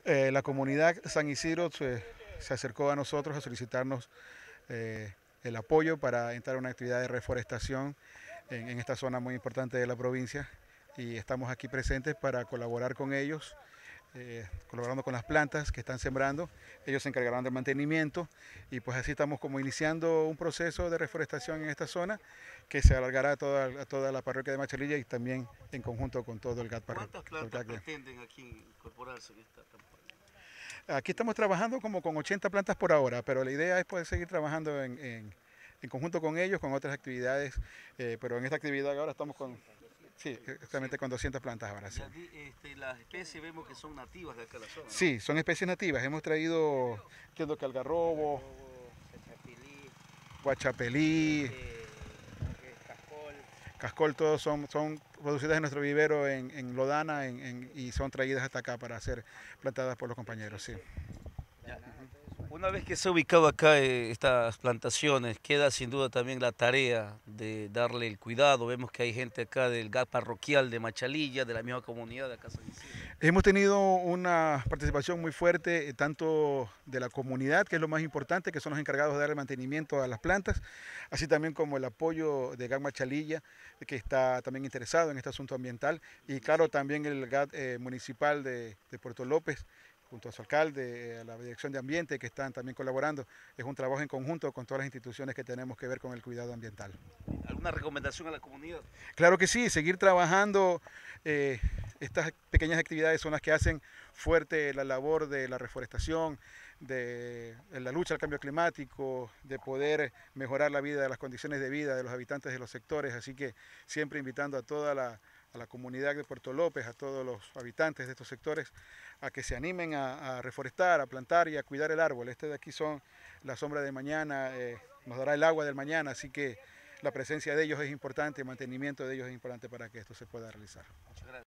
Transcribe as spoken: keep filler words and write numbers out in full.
Eh, la comunidad San Isidro se, se acercó a nosotros a solicitarnos eh, el apoyo para entrar a una actividad de reforestación en, en esta zona muy importante de la provincia y estamos aquí presentes para colaborar con ellos, eh, colaborando con las plantas que están sembrando. Ellos se encargarán del mantenimiento y pues así estamos como iniciando un proceso de reforestación en esta zona que se alargará a toda, a toda la parroquia de Machalilla y también en conjunto con todo el G A T ¿Cuántas plantas parroquial. pretenden aquí incorporarse en esta campaña? Aquí estamos trabajando como con ochenta plantas por ahora, pero la idea es poder seguir trabajando en, en, en conjunto con ellos, con otras actividades, eh, pero en esta actividad ahora estamos con, sí, exactamente con doscientas plantas ahora, sí. Ya di- este, las especies vemos que son nativas de acá de la zona, ¿no? Sí, son especies nativas. Hemos traído, entiendo que algarrobo, Algarrobo, cachapilí, guachapelí, este, lo que es cascol. cascol, todos son, son producidas en nuestro vivero en, en Lodana en, en, y son traídas hasta acá para ser plantadas por los compañeros, sí. Ya. Una vez que se ha ubicado acá eh, estas plantaciones, queda sin duda también la tarea de darle el cuidado. Vemos que hay gente acá del G A T parroquial de Machalilla, de la misma comunidad de acá San Isidro. Hemos tenido una participación muy fuerte, eh, tanto de la comunidad, que es lo más importante, que son los encargados de dar el mantenimiento a las plantas, así también como el apoyo de G A T Machalilla, que está también interesado en este asunto ambiental, y claro, también el G A T eh, municipal de, de Puerto López, junto a su alcalde, a la Dirección de Ambiente, que están también colaborando. Es un trabajo en conjunto con todas las instituciones que tenemos que ver con el cuidado ambiental. ¿Alguna recomendación a la comunidad? Claro que sí, seguir trabajando. Eh, estas pequeñas actividades son las que hacen fuerte la labor de la reforestación, de, de la lucha al cambio climático, de poder mejorar la vida, las condiciones de vida de los habitantes de los sectores. Así que siempre invitando a toda la, a la comunidad de Puerto López, a todos los habitantes de estos sectores, a que se animen a, a reforestar, a plantar y a cuidar el árbol. Este de aquí son la sombra de mañana, eh, nos dará el agua del mañana, así que la presencia de ellos es importante, el mantenimiento de ellos es importante para que esto se pueda realizar. Muchas gracias.